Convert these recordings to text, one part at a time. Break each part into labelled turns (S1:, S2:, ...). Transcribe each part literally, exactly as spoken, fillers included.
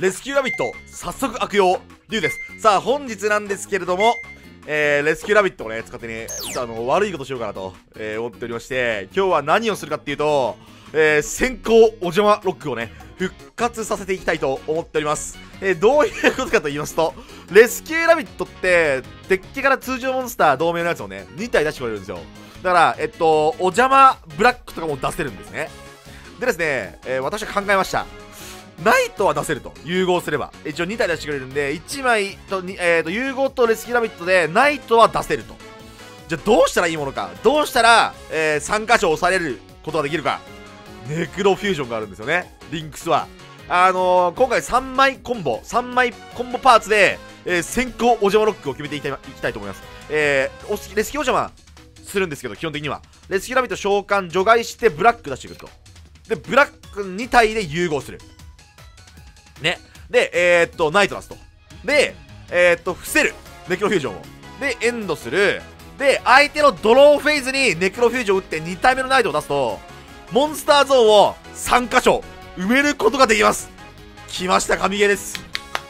S1: レスキューラビット早速悪用リュウです。さあ本日なんですけれども、えー、レスキューラビットをね使ってねちょっとあの悪いことしようかなと、えー、思っておりまして、今日は何をするかっていうと、えー、先行お邪魔ロックをね復活させていきたいと思っております。えー、どういうことかと言いますと、レスキューラビットってデッキから通常モンスター同盟のやつをねに体出してくれるんですよ。だからえっとお邪魔ブラックとかも出せるんですね。でですね、えー、私は考えました。ナイトは出せると、融合すれば一応に体出してくれるんで、いちまいと、えー、と融合とレスキューラビットでナイトは出せると。じゃあどうしたらいいものか、どうしたら、えー、さん箇所押されることができるか。ネクロフュージョンがあるんですよね、リンクスは。あのー、今回さんまいコンボさんまいコンボパーツで、えー、先行お邪魔ロックを決めていきたい、いきたいと思います。えー、レスキューお邪魔するんですけど、基本的にはレスキューラビット召喚除外してブラック出してくると。でブラックに体で融合するね。で、えー、っと、ナイト出すと。で、えー、っと、伏せる。ネクロフュージョンを。で、エンドする。で、相手のドローフェイズにネクロフュージョンを打ってに体目のナイトを出すと、モンスターゾーンをさん箇所埋めることができます。来ました、神ゲーです。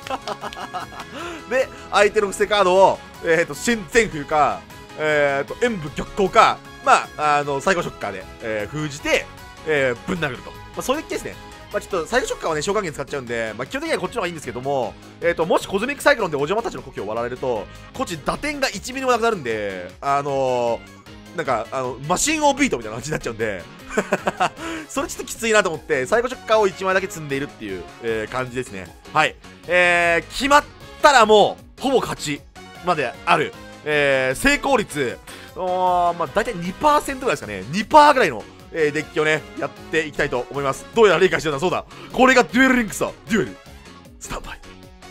S1: で、相手の伏せカードを、えー、っと、新全風か、えー、っと、演武玉光か、まあ、あの、サイコショッカーで、えー、封じて、えー、ぶん殴ると。まあ、そういうケースね。まあちょっとサイコショッカーはね召喚源使っちゃうんで、まあ、基本的にはこっちの方がいいんですけども、えーともしコズミックサイクロンでお邪魔たちの故郷を割られると、こっち打点がいちミリもなくなるんで、あのー、なんかあのマシンオービートみたいな感じになっちゃうんでそれちょっときついなと思ってサイコショッカーをいちまいだけ積んでいるっていう、えー、感じですね。はい、えー、決まったらもうほぼ勝ちまである、えー、成功率おまあ大体 にパーセント ぐらいですかね。 にパーセント ぐらいのえー、デッキをねやっていきたいと思います。どうやら理解してた。そうだ、これがデュエルリンクスだ。デュエルスタンバイ。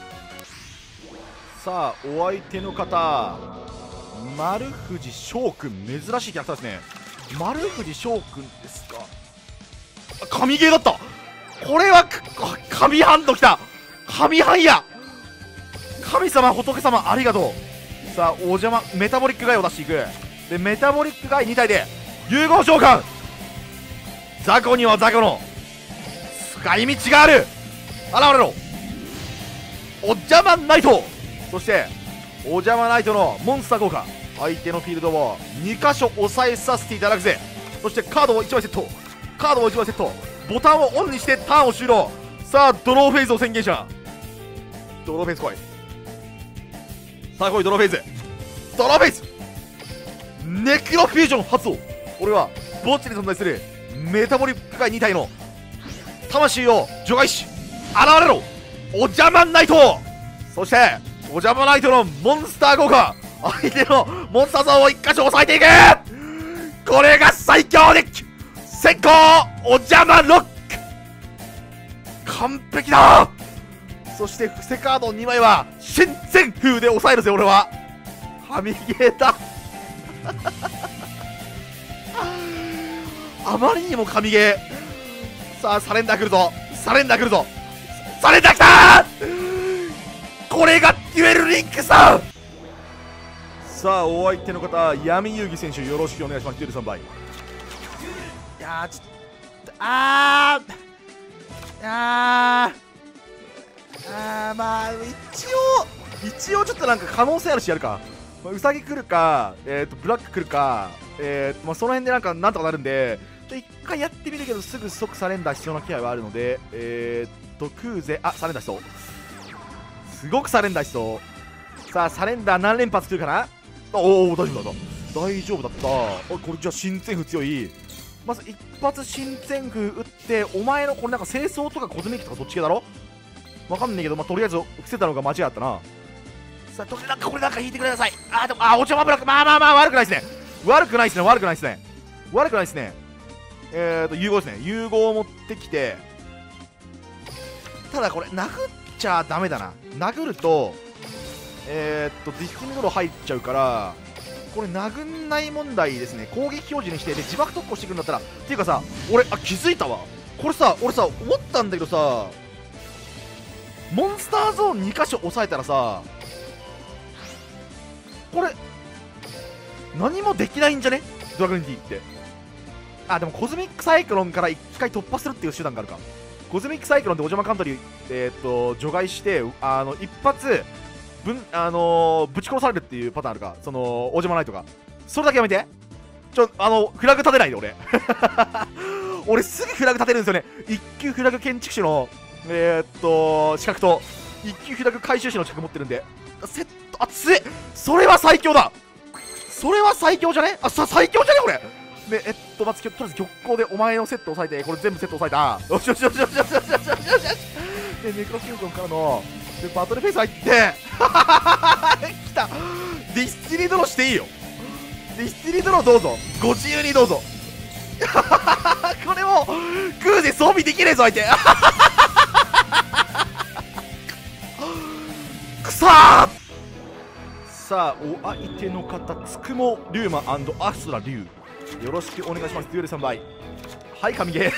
S1: さあお相手の方、丸藤翔くん、珍しいキャラクターですね。丸藤翔くんですか。神ゲーだった。これは神ハンドきた。神ハンや。神様仏様ありがとう。さあお邪魔メタボリックガイを出していく。でメタボリックガイに体で融合召喚。ザコにはザコの使い道がある。現れろお邪魔ナイト。そしてお邪魔ナイトのモンスター効果、相手のフィールドをに箇所押さえさせていただくぜ。そしてカードをいちまいセット、カードをいちまいセット、ボタンをオンにしてターンを終了。さあドローフェイズを宣言した。ドローフェイズ来い。さあ来いドローフェイズ、ドローフェイズネクロフュージョン発動。俺は墓地に存在するメタボリック界に体の魂を除外し現れろお邪魔ナイト。そしてお邪魔ナイトのモンスター効果、相手のモンスターゾーンをいっ箇所押さえていく。これが最強デッキ先行お邪魔ロック、完璧だ。そして伏せカードにまいは新全風で抑えるぜ。俺は神ゲーだあまりにも神ゲー。さあサレンダー来るぞ、サレンダー来るぞ、サレンダー来たー。これがデュエルリンクスだ。さあお相手の方、闇遊戯選手よろしくお願いします。デュエルさんばい。いやーちょっとあーあーあーまあ一応一応ちょっとなんか可能性あるしやるか。まあ、ウサギ来るか、えー、とブラック来るか、えーとまあ、その辺でなんかなんとかなるんで、一回やってみるけどすぐ即サレンダー必要な気配はあるので、えー、とクーゼ、あサレンダーしそう、すごくサレンダーしそう。さあサレンダー何連発来るかな。おお大丈夫だった大丈夫だった。おこれじゃあ新戦風強い。まず一発新戦風打って、お前のこれなんか清掃とかコズミックとかそっち系だろわかんないけど、まあ、とりあえず伏せたのが間違ったな。さあどれなんかこれなんか引いてください。あーでもあーお茶まブラック、まあまあまあ悪くないですね、悪くないですね、悪くないですね、悪くないですね。えーと融合ですね、融合を持ってきて、ただこれ殴っちゃダメだな。殴るとえー、っとディスティングドロー入っちゃうから、これ殴んない問題ですね。攻撃表示にしてで自爆特攻してくるんだったら、っていうかさ俺あ気づいたわ。これさ俺さ思ったんだけどさ、モンスターゾーンに箇所押さえたらさ、これ何もできないんじゃねドラグニティって。あでもコズミックサイクロンからいっかい突破するっていう手段があるか。 コズミックサイクロンでお邪魔カントリー、えー、っと除外してあの一発ぶん、あのー、ぶち殺されるっていうパターンあるか、そのお邪魔ないとか、それだけやめて。ちょあのフラグ立てないで俺俺すぐフラグ立てるんですよね。一級フラグ建築士のえー、っと資格と一級フラグ回収士の資格持ってるんで、セット熱い。それは最強だ。それは最強じゃね。あさ最強じゃねこれ。でえっとまずとりあえず玉光でお前のセット押さえて、これ全部セット押さえた。よしよしよしよしよしよしよしよしよし。でネクロフュージョンからのでバトルフェイス入ってきた。ディスティリードローしていいよ。ディスティリードローどうぞ、ご自由にどうぞこれもクーで装備できねえぞ相手くさー。さあお相手の方つくもリュウマアスラリュウ、よろしくお願いします。デュエルさん倍。はい神ゲー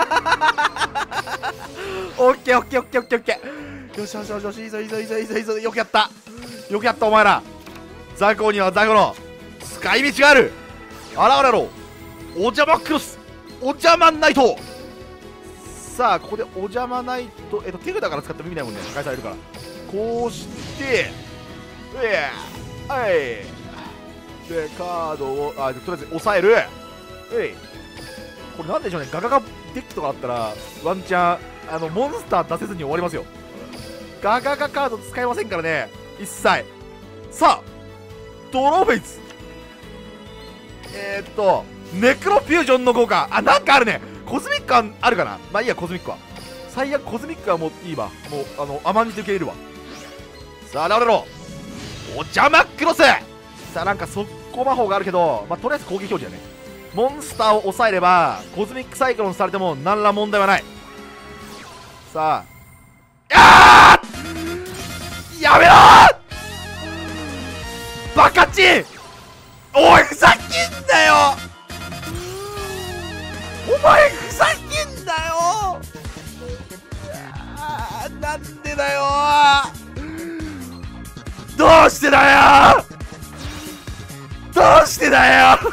S1: オッケーオッケーオッケーオッケーオッケー。よしよしよしよし、いいぞいいぞいいぞいいぞいいぞ。よくやったよくやったお前ら。ザコにはザコの使い道がある。現れろお邪魔クロス、お邪魔ナイト。さあここでお邪魔ナイト、えっと手札から使っても意味ないもんね、返されるから。こうしてえーはいでカードをあとりあえず抑える。えいこれなんでしょうね、ガガガデッキとかあったらワンチャンあのモンスター出せずに終わりますよ。ガガガカード使えませんからね一切。さあドローフェイス、えー、っとネクロフュージョンの効果、あなんかあるね。コズミックあるかな。まあいいや、コズミックは最悪コズミックはもういいわ。もうあの甘んじて受け入れるわ。さあ現れろお邪魔クロス。さあなんか速攻魔法があるけど、まあとりあえず攻撃表示だね。モンスターを抑えればコズミックサイクロンされても何ら問題はない。さああーやめろーバカチン。おいふざけんなよお前ふざけんなよ。あーなんでだよどうしてだよどうしてだよ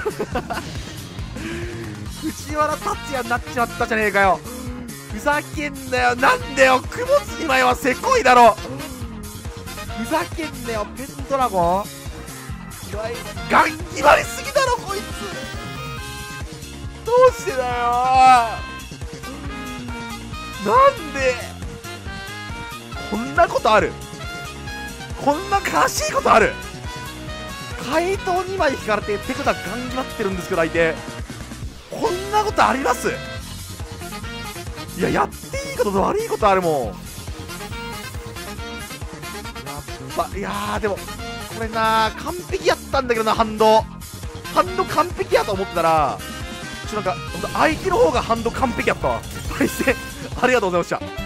S1: 藤原竜也になっちまったじゃねえかよ。ふざけんなよ。なんだよ雲次前はせこいだろ。ふざけんなよペンドラゴンガン決まりすぎだろこいつ。どうしてだよなんでこんなことある。こんな悲しいことある。怪盗にまい引かれて手札ガン決まってるんですけど相手、こんなことあります。いややっていいことと悪いことあるもん。やっぱいやーでもこれなー完璧やったんだけどな。ハンドハンド完璧やと思ってたらちょっとなんか相手の方がハンド完璧やったわ。対戦ありがとうございました。